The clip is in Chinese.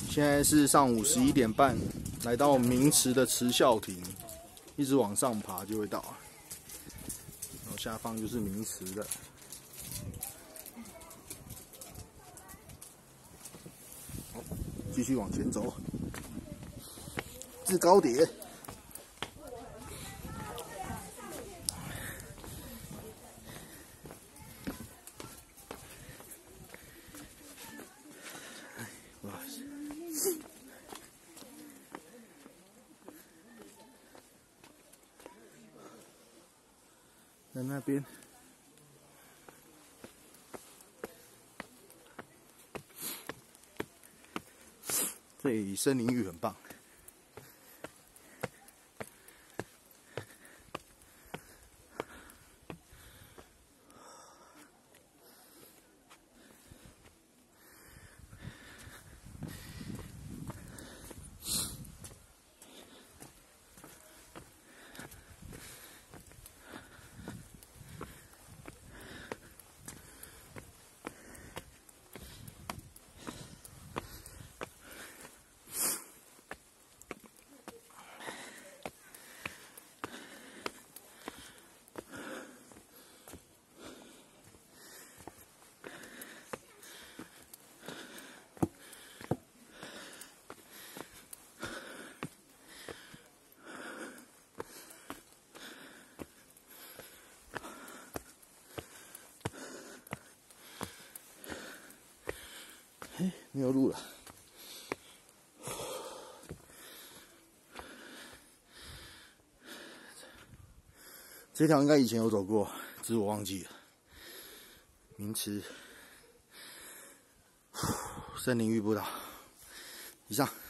现在是上午11点半，来到明池的池孝亭，一直往上爬就会到，然后下方就是明池的。好，继续往前走，制高点。 在那边，这里森林浴很棒。没有路了，这条应该以前有走过，只是我忘记了。明池森林浴步道，以上。